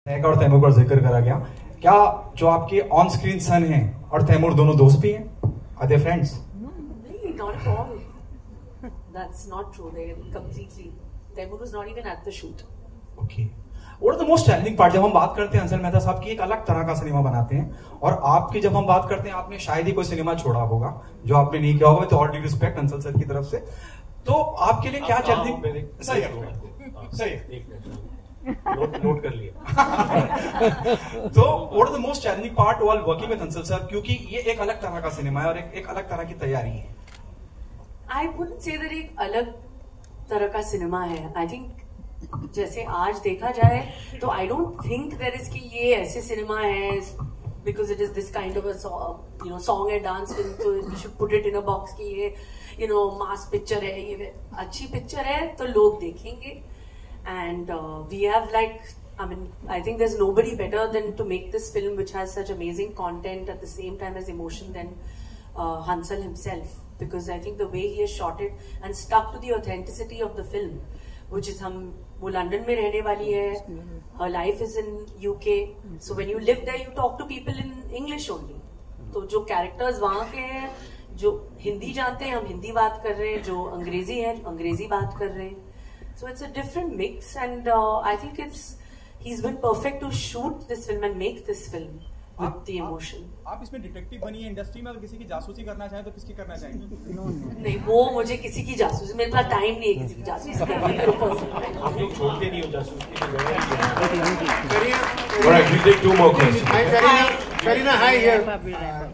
और तैमूर का जिक्र करा गया, क्या जो आपके ऑन स्क्रीन सन हैं और तैमूर दोनों दोस्त भी हैं? Are they friends? नहीं, not at all. That's not true. They completely. Taimur was not even at the shoot. Okay. What is the most challenging part? जब हम बात करते हैं अंसल मेहता साहब की, एक अलग तरह का सिनेमा बनाते हैं, और आपकी जब हम बात करते हैं, आपने शायद ही कोई सिनेमा छोड़ा होगा जो आपने नहीं किया होगा, with all due respect Ansal sir की तरफ से। तो आपके लिए क्या चैलेंजिंग? सही नोट कर लिया। तो what is the most challenging part while working with Ansal sir, क्योंकि ये एक अलग तरह का सिनेमा है और एक अलग तरह की तैयारी है। I wouldn't say that एक अलग तरह का सिनेमा है। I think जैसे आज देखा जाए तो I don't think there is कि ये ऐसे सिनेमा है because it is this kind of a song and dance film, so we should put it in a box कि ये mass picture है, ये अच्छी picture है तो लोग देखेंगे। And we have I think there's nobody better than to make this film which has such amazing content at the same time as emotion than Hansal himself, because I think the way he has shot it and stuck to the authenticity of the film, which is वो London में रहने वाली है, her life is in UK, so when you live there you talk to people in English only. तो जो characters वहाँ के हैं, जो हिंदी जानते हैं हम हिंदी बात कर रहे हैं, जो अंग्रेजी है अंग्रेजी बात कर रहे हैं। So it's a different mix, and I think he's been perfect to shoot this film and make this film with the emotion. आप इसमें डिटेक्टिव बनी है इंडस्ट्री में, अगर किसी की जासूसी करना चाहे तो किसकी करना चाहेंगे? नहीं, वो मुझे किसी की जासूसी, मेरे पास टाइम नहीं है किसी की जासूसी करने का। आप लोग छोड़ते नहीं हो जासूसी All right, we take two more questions. Hi, Kareena. Hi here.